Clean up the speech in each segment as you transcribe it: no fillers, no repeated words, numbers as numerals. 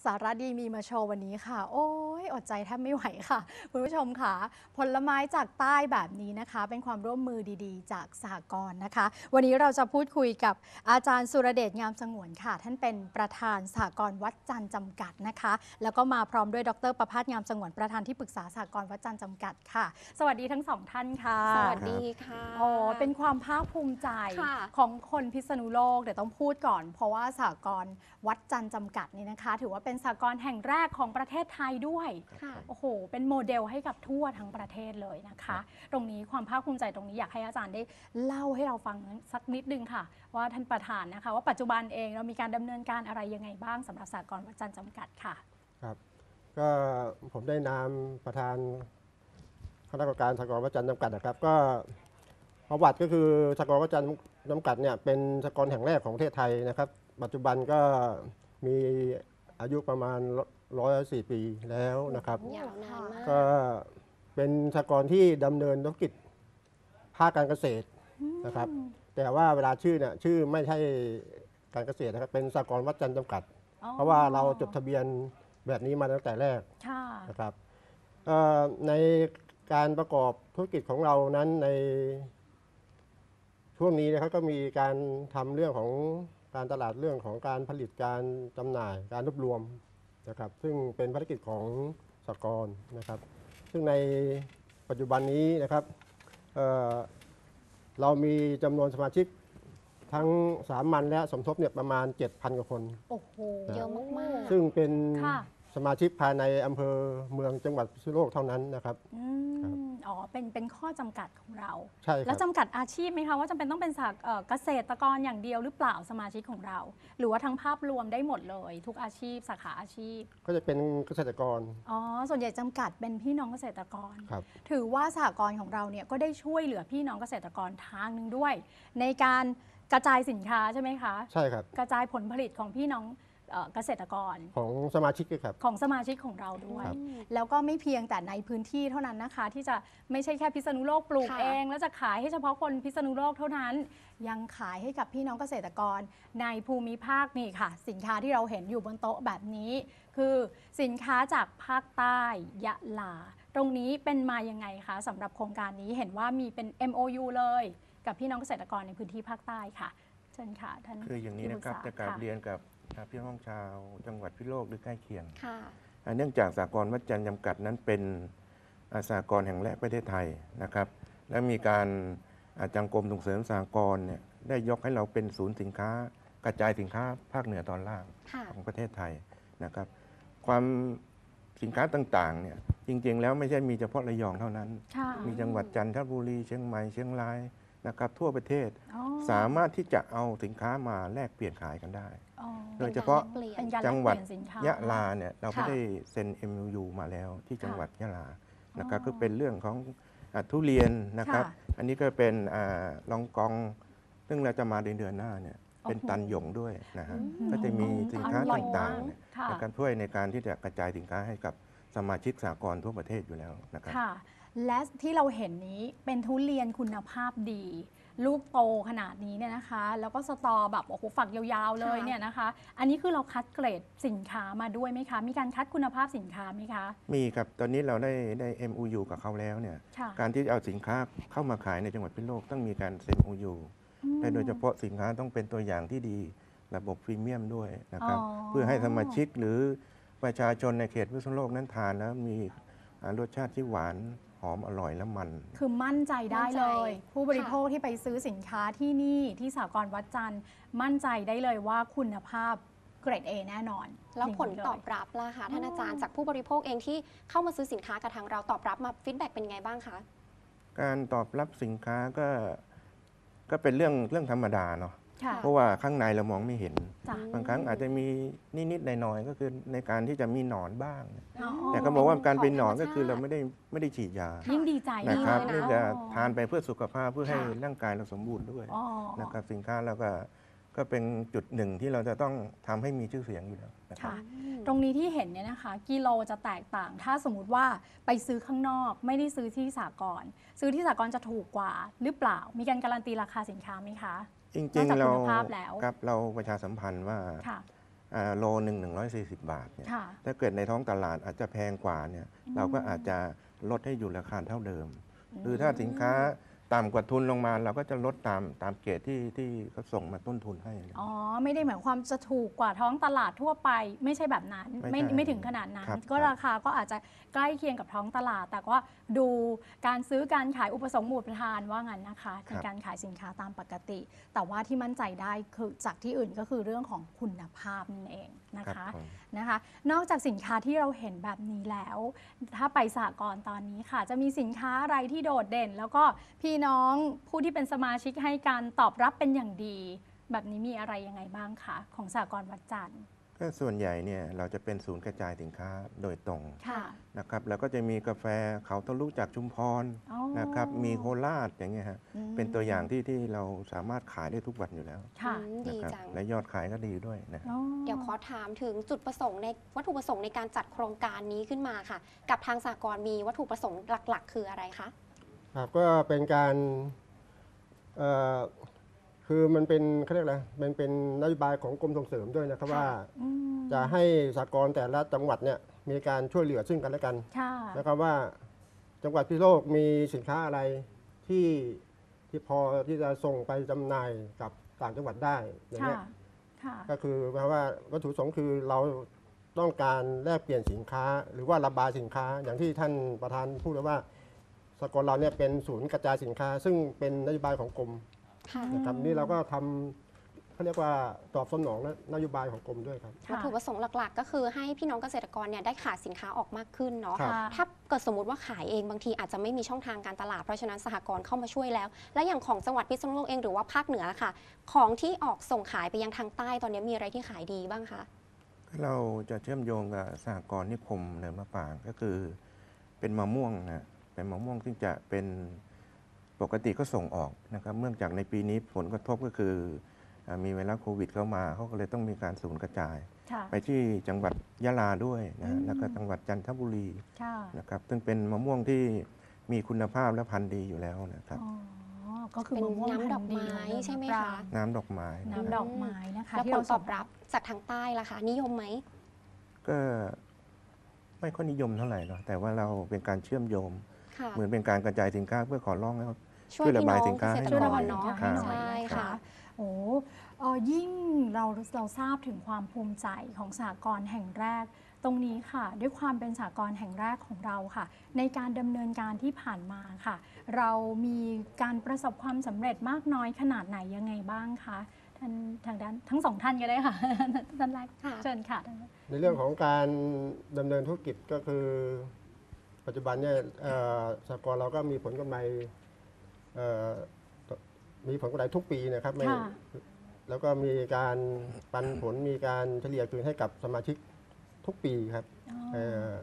สาระดีมีมาโชว์วันนี้ค่ะโอ้ยอดใจแทบไม่ไหวค่ะคุณผู้ชมค่ะผลไม้จากใต้แบบนี้นะคะเป็นความร่วมมือดีๆจากสหกรณ์นะคะวันนี้เราจะพูดคุยกับอาจารย์สุรเดชงามสงวนค่ะท่านเป็นประธานสหกรณ์วัดจันทร์จำกัดนะคะแล้วก็มาพร้อมด้วยดร.ประภาสงามสงวนประธานที่ปรึกษาสหกรณ์วัดจันทร์จำกัดค่ะสวัสดีทั้งสองท่านค่ะสวัสดีค่ะโอ้เป็นความภาคภูมิใจของคนพิษณุโลกเดี๋ยวต้องพูดก่อนเพราะว่าสหกรณ์วัดจันทร์จำกัดนี่นะคะถือว่าเป็นสหกรณ์แห่งแรกของประเทศไทยด้วยโอ้โหเป็นโมเดลให้กับทั่วทั้งประเทศเลยนะคะตรงนี้ความภาคภูมิใจตรงนี้อยากให้อาจารย์ได้เล่าให้เราฟังสักนิดนึงค่ะว่าท่านประธานนะคะว่าปัจจุบันเองเรามีการดำเนินการอะไรยังไงบ้างสำหรับสหกรณ์วัดจันทร์จำกัดค่ะครับก็ผมได้นามประธานคณะกรรมการสหกรณ์วัดจันทร์จำกัดนะครับก็ประวัติก็คือสหกรณ์วัดจันทร์จำกัดเนี่ยเป็นสหกรณ์แห่งแรกของประเทศไทยนะครับปัจจุบันก็มีอายุประมาณ104 ปีแล้วนะครับยาวนานมากก็เป็นสหกรณ์ที่ดำเนินธุรกิจภาคการเกษตรนะครับแต่ว่าเวลาชื่อเนี่ยชื่อไม่ใช่การเกษตรนะครับเป็นสหกรณ์วัดจันทร์จำกัดเพราะว่าเราจดทะเบียนแบบนี้มาตั้งแต่แรกนะครับในการประกอบธุรกิจของเรานั้นในช่วงนี้นะครับก็มีการทำเรื่องของการตลาดเรื่องของการผลิตการจำหน่ายการรวบรวมนะครับซึ่งเป็นภารกิจของสหกรณ์นะครับซึ่งในปัจจุบันนี้นะครับเรามีจำนวนสมาชิกทั้งสามัญและสมทบเนี่ยประมาณ 7,000 กว่าคนโอ้โหเยอะมากซึ่งเป็นสมาชิกภายในอำเภอเมืองจังหวัดพิษณุโลกเท่านั้นนะครับอ๋อเป็นข้อจำกัดของเราใช่ครับแล้วจำกัดอาชีพไหมคะว่าจำเป็นต้องเป็นเกษตรกรอย่างเดียวหรือเปล่าสมาชิกของเรา หรือว่าทั้งภาพรวมได้หมดเลยทุกอาชีพสาขาอาชีพก็จะเป็นเกษตรกรอ๋อส่วนใหญ่จำกัดเป็นพี่น้องเกษตรกรครับถือว่าสหกรณ์ของเราเนี่ยก็ได้ช่วยเหลือพี่น้องเกษตรกรทางหนึ่งด้วยในการกระจายสินค้าใช่ไหมคะใช่ครับกระจายผลผลิตของพี่น้องเกษตรกรของสมาชิกครับของสมาชิกของเราด้วยแล้วก็ไม่เพียงแต่ในพื้นที่เท่านั้นนะคะที่จะไม่ใช่แค่พิษณุโลกปลูกเองแล้วจะขายให้เฉพาะคนพิษณุโลกเท่านั้นยังขายให้กับพี่น้องเกษตรกรในภูมิภาคนี่ค่ะสินค้าที่เราเห็นอยู่บนโต๊ะแบบนี้คือสินค้าจากภาคใต้ยะลาตรงนี้เป็นมายังไงคะสำหรับโครงการนี้เห็นว่ามีเป็น MOU เลยกับพี่น้องเกษตรกรในพื้นที่ภาคใต้ค่ะเชิญค่ะท่านคืออย่างนี้นะครับจะกราบเรียนกับพี่น้องชาวจังหวัดพิษณุโลกหรือใกล้เคียงเนื่องจากสหกรณ์วัดจันทร์จำกัดนั้นเป็นสหกรณ์แห่งแรกประเทศไทยนะครับและมีการจังกรมส่งเสริมสหกรณ์เนี่ยได้ยกให้เราเป็นศูนย์สินค้ากระจายสินค้าภาคเหนือตอนล่างของประเทศไทยนะครับความสินค้าต่างๆเนี่ยจริงๆแล้วไม่ใช่มีเฉพาะระยองเท่านั้นมีจังหวัดจันทบุรีเชียงใหม่เชียงรายนะครับทั่วประเทศสามารถที่จะเอาสินค้ามาแลกเปลี่ยนขายกันได้โดยเฉพาะจังหวัดยะลาเนี่ยเราก็ได้เซ็น MOU มาแล้วที่จังหวัดยะลานะครับก็เป็นเรื่องของทุเรียนนะครับอันนี้ก็เป็นลองกองซึ่งเราจะมาเดือนหน้าเนี่ยเป็นตันหยงด้วยนะฮะก็จะมีสินค้าต่างๆในการช่วยในการที่จะกระจายสินค้าให้กับสมาชิกสหกรณ์ทั่วประเทศอยู่แล้วนะครับและที่เราเห็นนี้เป็นทุเรียนคุณภาพดีลูกโตขนาดนี้เนี่ยนะคะแล้วก็สตอแบบโอ้โหฝักยาวๆเลยเนี่ยนะคะอันนี้คือเราคัดเกรดสินค้ามาด้วยไหมคะมีการคัดคุณภาพสินค้าไหมคะมีครับตอนนี้เราได้ MOU กับเขาแล้วเนี่ยการที่จะเอาสินค้าเข้ามาขายในจังหวัดพิษณุโลกต้องมีการเซ็น MOU แต่โดยเฉพาะสินค้าต้องเป็นตัวอย่างที่ดีระบบพรีเมียมด้วยนะครับเพื่อให้สมาชิกหรือประชาชนในเขตพิษณุโลกนั้นทานแล้วมีรสชาติที่หวานหอมอร่อยและมันคือมั่นใจได้เลยผู้บริโภคที่ไปซื้อสินค้าที่นี่ที่สหกรณ์วัดจันทร์มั่นใจได้เลยว่าคุณภาพเกรด A แน่นอนแล้วผลตอบรับล่ะคะท่านอาจารย์จากผู้บริโภคเองที่เข้ามาซื้อสินค้ากับทางเราตอบรับมาฟีดแบ็กเป็นไงบ้างคะการตอบรับสินค้าก็เป็นเรื่องธรรมดาเนาะเพราะว่าข้างในเรามองไม่เห็นบางครั้งอาจจะมีนิดๆหน่อยๆก็คือในการที่จะมีหนอนบ้างแต่ก็บอกว่าการเป็นหนอนก็คือเราไม่ได้ฉีดยายิ่งดีใจนะครับนี่จะทานไปเพื่อสุขภาพเพื่อให้ร่างกายเราสมบูรณ์ด้วยนะครับสินค้าเราก็เป็นจุดหนึ่งที่เราจะต้องทำให้มีชื่อเสียงอยู่แล้วนะครับตรงนี้ที่เห็นเนี่ยนะคะกิโลจะแตกต่างถ้าสมมุติว่าไปซื้อข้างนอกไม่ได้ซื้อที่สหกรณ์ซื้อที่สหกรณ์จะถูกกว่าหรือเปล่ามีการการันตีราคาสินค้าไหมคะจริงๆเราประชาสัมพันธ์ว่าโลหนึ่ง140 บาทเนี่ยค่ะถ้าเกิดในท้องตลาดอาจจะแพงกว่าเนี่ยเราก็อาจจะลดให้อยู่ราคาเท่าเดิม หรือถ้าสินค้าต่ำกว่าทุนลงมาเราก็จะลดตามเกรดที่เขาส่งมาต้นทุนให้อ๋อไม่ได้หมายความจะถูกกว่าท้องตลาดทั่วไป ไม่ใช่แบบนั้นไม่ใช่ไม่ถึงขนาดนั้นครับก็ครับราคาก็อาจจะใกล้เคียงกับท้องตลาด แต่ก็ดูการซื้อการขายอุปสงค์หมู่ประทานว่างั้นนะคะในการขายสินค้าตามปกติ แต่ว่าที่มั่นใจได้คือจากที่อื่นก็คือเรื่องของคุณภาพนั่นเองนะครัคะบผมนะคะนอกจากสินค้าที่เราเห็นแบบนี้แล้ว ถ้าไปสหกรณ์ตอนนี้ค่ะ จะมีสินค้าอะไรที่โดดเด่น แล้วก็พี่น้องผู้ที่เป็นสมาชิกให้การตอบรับเป็นอย่างดี แบบนี้มีอะไรยังไงบ้างคะของสหกรณ์วัดจันทร์ก็ส่วนใหญ่เนี่ยเราจะเป็นศูนย์กระจายสินค้าโดยตรงค่ะนะครับแล้วก็จะมีกาแฟเขาทะลุจากชุมพรอ๋อนะครับมีโคราชอย่างเงี้ยฮะอืมเป็นตัวอย่างที่เราสามารถขายได้ทุกวันอยู่แล้วค่ะดีนะครับจังและยอดขายก็ดีด้วยนะอ๋อเดี๋ยวขอถามถึงจุดประสงค์ในวัตถุประสงค์ในการจัดโครงการนี้ขึ้นมาค่ะ กับทางสหกรณ์มีวัตถุประสงค์หลัก ๆ คืออะไรคะครับก็เป็นการคือมันเป็นเขาเรียกอะไรมันเป็นนโยบายของกรมส่งเสริมด้วยนะครับค่ะว่าอืมจะให้สหกรณ์แต่ละจังหวัดเนี่ยมีการช่วยเหลือซึ่งกันและกันค่ะนะครับว่าจังหวัดพิษณุโลกมีสินค้าอะไรที่พอที่จะส่งไปจำหน่ายกับต่างจังหวัดได้อย่างค่ะเงี้ยค่ะก็คือแปลว่าวัตถุประสงค์คือเราต้องการแลกเปลี่ยนสินค้า หรือว่าระบายสินค้าอย่างที่ท่านประธานพูดไว้ว่าสหกรณ์เราเนี่ยเป็นศูนย์กระจายสินค้า ซึ่งเป็นนโยบายของกรมค่ะนะครับนี่เราก็ทำเขาเรียกว่าตอบสนองนโยบายของกรมด้วยครับวัตถุประสงค์หลัก ๆ ก็คือให้พี่น้องเกษตรกรเนี่ยได้ขายสินค้าออกมากขึ้นเนาะครับถ้าเกิดสมมติว่าขายเองบางทีอาจจะไม่มีช่องทางการตลาด เพราะฉะนั้นสหกรณ์เข้ามาช่วยแล้ว และอย่างของจังหวัดพิษณุโลกเองหรือว่าภาคเหนือค่ะ ของที่ออกส่งขายไปยังทางใต้ตอนนี้มีอะไรที่ขายดีบ้างคะเราจะเชื่อมโยงกับสหกรณ์นิคมเนินมะปรางก็คือเป็นมะม่วงนะเป็นมะม่วงที่จะเป็นปกติก็ส่งออกนะครับเนื่องจากในปีนี้ผลกระทบก็คือมีไวรัสโควิดเข้ามาเขาก็เลยต้องมีการศูนย์กระจายค่ะไปที่จังหวัดยะลาด้วยนะอืมแล้วก็จังหวัดจันทบุรีค่ะนะครับซึ่งเป็นมะม่วงที่มีคุณภาพและพันธุ์ดีอยู่แล้วนะครับอ๋อ ก็คือเป็นมะม่วงน้ำดอกพันธุ์ไม้ของใช่ไหมเนินมะปรางคะน้ำดอกไม้น้ำดอกไม้นะคะแล้วที่ผลเราตส่อง บรับจากทางใต้ล่ะคะ นิยมไหมก็ไม่ค่อยนิยมเท่าไหร่เนาะแต่ว่าเราเป็นการเชื่อมโยงค่ะเหมือนเป็นการกระจายสินค้าเพื่อขอร้องให้เขาช่วยช่วยระพี่บาน้ยองสินเกค้าษให้ตรช่วยกระบายรสินเนาะค้าให้หน่อยใช่นะคะค่ะโอ้ยิ่งเราทราบถึงความภูมิใจของสหกรณ์แห่งแรก ตรงนี้ค่ะ ด้วยความเป็นสหกรณ์แห่งแรกของเราค่ะ ในการดำเนินการที่ผ่านมาค่ะ เรามีการประสบความสำเร็จมากน้อยขนาดไหนยังไงบ้างคะท่านทางด้านทั้งสองท่านก็ได้ค่ะ ท่านแรกค่ะเชิญค่ะในเรื่องของการดำเนินธุรกิจก็คือ ปัจจุบันเนี่ยสหกรณ์เราก็มีผลกำไรเอ่อมีผลกำไรทุกปีนะครับไม่ค่ะแล้วก็มีการปันผลมีการเฉลี่ยคืนให้กับสมาชิกทุกปีครับอ๋อเอ่อ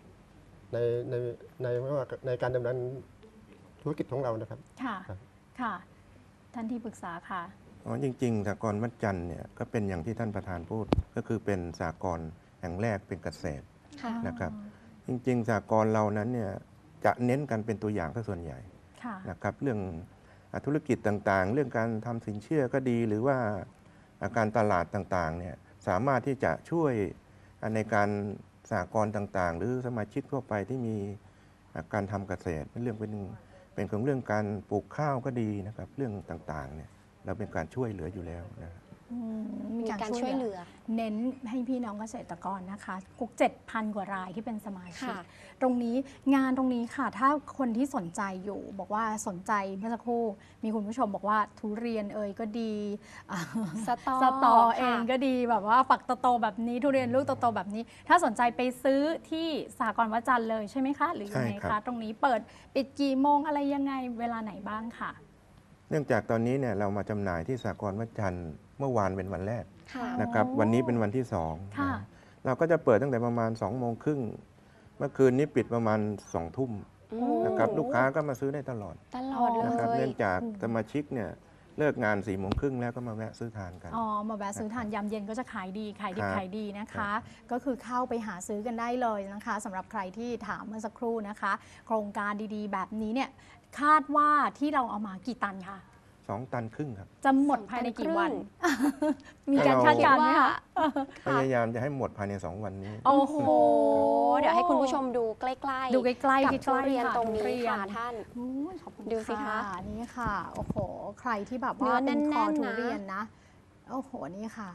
ในไม่ว่าในการดำเนินธุรกิจของเรานะครับค่ะครับค่ะ ท่านที่ปรึกษาค่ะอ๋อจริงๆสหกรณ์วัดจันทร์เนี่ยก็เป็นอย่างที่ท่านประธานพูด ก็คือเป็นสหกรณ์แห่งแรกเป็นเกษตรค่ะนะครับ จริงๆสหกรณ์เรานั้นเนี่ยจะเน้นกันเป็นตัวอย่างซะส่วนใหญ่ค่ะนะครับเรื่องธุรกิจต่างๆ เรื่องการทำสินเชื่อก็ดี หรือว่าการตลาดต่างๆเนี่ยสามารถที่จะช่วยในการสหกรณ์ต่างๆ หรือสมาชิกทั่วไปที่มีการทำเกษตรเรื่องเป็นของเรื่องการปลูกข้าวก็ดีนะครับเรื่องต่างๆเนี่ยเราเป็นการช่วยเหลืออยู่แล้วนะครับอืมมีการช่วยเหลือเน้นให้พี่น้องเกษตรกรนะคะกุก7,000 กว่ารายที่เป็นสมาชิกค่ะตรงนี้งานตรงนี้ค่ะ ถ้าคนที่สนใจอยู่ บอกว่าสนใจเมื่อสักครู่ มีคุณผู้ชมบอกว่าทุเรียนเอ่ยก็ดีอ่าสตอสตอค่ะเองก็ดีแบบว่าฝักโตๆแบบนี้ทุเรียนลูกโตๆแบบนี้ ถ้าสนใจไปซื้อที่สหกรณ์วัดจันทร์เลยใช่ไหมคะ หรือยังไงใช่ครัคะบตรงนี้เปิดปิดกี่โมงอะไรยังไงเวลาไหนบ้างค่ะเนื่องจากตอนนี้เนี่ยเรามาจำหน่ายที่สหกรณ์วัดจันทร์เมื่อวานเป็นวันแรกค่ะนะครับโอ้วันนี้เป็นวันที่2 ค่ะเราก็จะเปิดตั้งแต่ประมาณ2 โมงครึ่งเมื่อคืนนี้ปิดประมาณ2 ทุ่มอืโอ้มนะครับลูกค้าก็มาซื้อได้ตลอดตลอดเลนะครับยเนื่องจากสมาชิกเนี่ยเลิกงาน4 โมงครึ่งแล้วก็มาแวะซื้อทานกันอ๋อ มาแวะซื้อทานยามเย็นก็จะขายดีขายดิบครับขายดีนะคะ ก็คือเข้าไปหาซื้อกันได้เลยนะคะสำหรับใครที่ถามเมื่อสักครู่นะคะ โครงการดีๆ แบบนี้เนี่ยคาดว่าที่เราเอามากี่ตันคะ 2 ตันครึ่งครับจะหมดภายในกี่วัน มีถ้าการเราคาดการณ์ไหมคะพยายามจะให้หมดภายใน 2 วันนี้โอ้โหโอ้เดี๋ยวให้คุณผู้ชมดูใกล้ๆดูใกล้ๆกับใกทุล้ๆเรียนค่ะตรงนี้ทุเรียนค่ะท่านอุ๊ยขอบคุณดูสิคะนี่ค่ะ โอ้โห ใครที่แบบเนื้ว่าอเป็นคอแน่นๆทุนะเรียนนะ โอ้โห นี่ค่ะ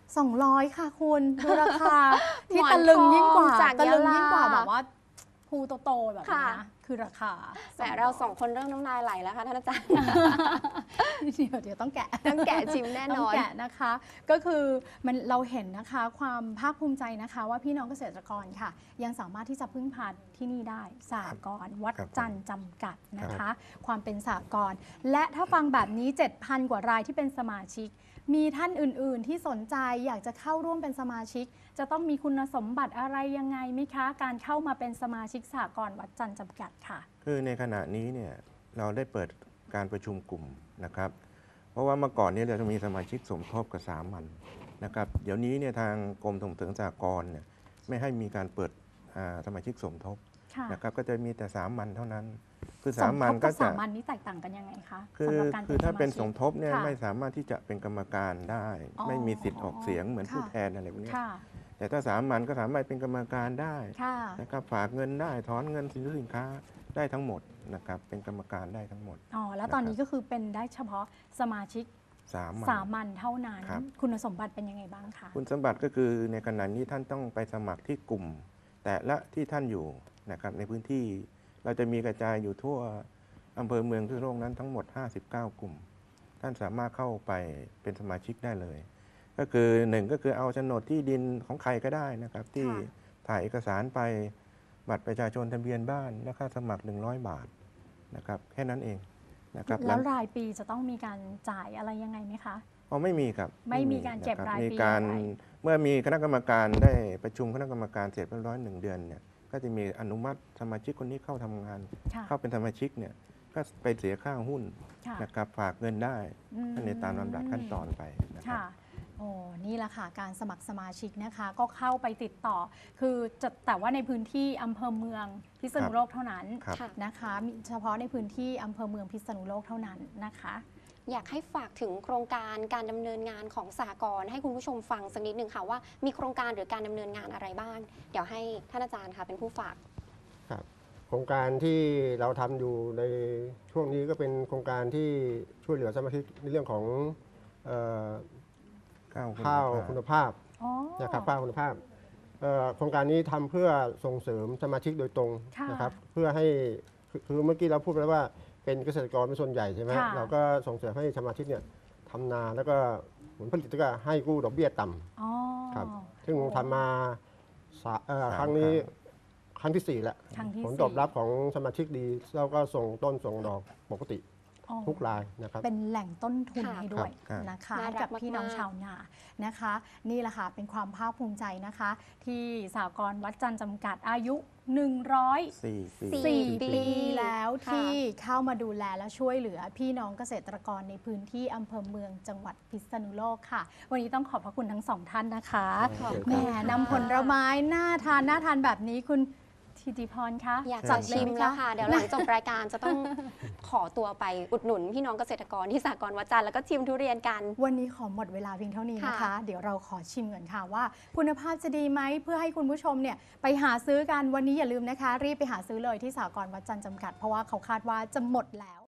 200 ค่ะคุณ ดูราคา ที่หมอนตะลึงยิ่งกว่าทองจากตะลึงยะลายิ่งกว่าแบบว่าภูโตๆแบบนี้ค่ะนะ คือราคาแต่เราสองคนเริ่มน้ำลายไหลแล้วค่ะท่านอาจารย์เดี๋ยวต้องแกะต้องแกะชิมแน่นต้ออง นแกะนะคะ ก็คือเราเห็นนะคะความภาคภูมิใจนะคะ ว่าพี่น้องเกษตรกรค่ะ ยังสามารถที่จะพึ่งพาที่นี่ได้สหกรณ์วัดครับจันทร์จำกัดนะครัคะบความเป็นสหกรณ์และถ้าฟังแบบนี้ 7,000 กว่ารายที่เป็นสมาชิก มีท่านอื่น ๆ ที่สนใจอยากจะเข้าร่วมเป็นสมาชิก จะต้องมีคุณสมบัติอะไรยังไงไหมคะ การเข้ามาเป็นสมาชิกสหกรณ์วัดจันทร์จำกัดค่ะคือในขณะนี้เนี่ยเราได้เปิดการประชุมกลุ่มนะครับ เพราะว่าเมื่อก่อนเนี่ยเราจะมีสมาชิกสมทบกับสามัญนะครับ เดี๋ยวนี้เนี่ยทางกรมส่งเสริมสหกรณ์เนี่ยไม่ให้มีการเปิดสมาชิกสมทบค่ะนะครับ ก็จะมีแต่สามัญเท่านั้น คือสสาม มัทญบก็กับจะสามัญนี่แตกต่างกันยังไงคะคือสำหรับการคือถ้าเป็นสชิมกทบเนี่ยค่ะไม่สามารถที่จะเป็นกรรมการได้อ๋อไม่มีสิทธิ์ออกเสียงเหมือนค่ะผู้แทนอะไรพวกเนี้ยค่ะแต่ถ้าสามัญก็สามารถเป็นกรรมการได้ค่ะนะครับฝากเงินได้ถอนเงินสินค้าได้ทั้งหมดนะครับเป็นกรรมการได้ทั้งหมดอ๋อ แล้วตอนนี้ก็คือเป็นได้เฉพาะสมาชิกสามัญสามัญเท่านั้นครับคุณสมบัติเป็นยังไงบ้างคะคุณสมบัติก็คือในขณะนี้ท่านต้องไปสมัครที่กลุ่ม แต่ละที่ท่านอยู่นะครับในพื้นที่เราจะมีกระจายอยู่ทั่วอำเภอเมืองทั่วโลกนั้นทั้งหมด 59 กลุ่ม ท่านสามารถเข้าไปเป็นสมาชิกได้เลย ก็คือหนึ่งก็คือเอาโฉนดที่ดินของใครก็ได้นะครับที่ถ่ายเอกสารไปบัตรประชาชนทะเบียนบ้านและค่าสมัคร 100 บาทนะครับแค่นั้นเองนะครับแล้วรายปีจะต้องมีการจ่ายอะไรยังไงไหมคะอ๋อไม่มีครับไม่มีการเก็บนะครายปีมีการอะไรเมื่อมีคณะกรรมการได้ประชุมคณะกรรมการเสร็จเรียบร้อย1 เดือนเนี่ยก็จะมีอนุมัติสมาชิกคนนี้เข้าทำงานค่ะเข้าเป็นสมาชิกเนี่ยก็ไปเสียค่าหุ้นค่ะนะครับฝากเงินได้อืมในตามลำดับขั้นตอนไปนะครับค่ะโอ้นี่แหละค่ะ การสมัครสมาชิกนะคะ ก็เข้าไปติดต่อ คือจะแต่ว่าในพื้นที่อำเภอเมืองพิษณุโลกเท่านั้นครับค่ะนะคะมีเฉพาะในพื้นที่อำเภอเมืองพิษณุโลกเท่านั้นนะคะอยากให้ฝากถึงโครงการการดำเนินงานของสหกรณ์ให้คุณผู้ชมฟังสักนิดหนึ่งค่ะว่ามีโครงการหรือการดำเนินงานอะไรบ้าง เดี๋ยวให้ท่านอาจารย์ค่ะเป็นผู้ฝากครับโครงการที่เราทำอยู่ในช่วงนี้ก็เป็นโครงการที่ช่วยเหลือสมาชิกในเรื่องของเอ่อ ข้าวคุณภาพอ๋อนะครับข้าวคุณภาพโครงการนี้ทำเพื่อส่งเสริมสมาชิกโดยตรงค่ะนะครับเพื่อให้คือเมื่อกี้เราพูดไปแล้วว่าเป็นเกษตรกรเป็นส่วนใหญ่ใช่ไหมค่ะเราก็ส่งเสริมให้สมาชิกเนี่ยทำนาแล้วก็ผลผลิตก็ให้กู้ดอกเบี้ยต่ำอ๋อครับ ซึ่งทำมาครั้ง 3 นี้ครั้งที่ 4 แล้วครั้งที่ผลสี่ตอบรับของสมาชิกดีแล้วก็ส่งต้นส่งดอกปกติอ๋อทุกรายนะครับเป็นแหล่งต้นทุนค่ะให้ด้วยครับนะคะน่ารักกับพี่น้องมากๆชาวนานะคะ นี่แหละค่ะเป็นความภาคภูมิใจนะคะ ที่สหกรณ์วัดจันทร์จำกัดอายุ 104 ปีปีแล้วค่ะที่เข้ามาดูแลและช่วยเหลือพี่น้องเกษตรกรในพื้นที่อำเภอเมืองจังหวัดพิษณุโลกค่ะ วันนี้ต้องขอบพระคุณทั้งสองท่านนะคะขอบคุณแหมครับนำผลไม้น่าทานแบบนี้คุณธิติพรคะอยากครัจะบชิมแล้วค่ะ เดี๋ยวหลังจบรายการจะต้องขอตัวไปอุดหนุนพี่น้องเกษตรกรที่สหกรณ์วัดจันทร์แล้วก็ชิมทุเรียนกันวันนี้ขอหมดเวลาเพียงเท่านี้นะคะค่ะเดี๋ยวเราขอชิมก่อนค่ะว่า คุณภาพจะดีไหมเพื่อให้คุณผู้ชมเนี่ยไปหาซื้อกันวันนี้อย่าลืมนะคะ รีบไปหาซื้อเลยที่สหกรณ์วัดจันทร์จำกัด เพราะว่าเขาคาดว่าจะหมดแล้ว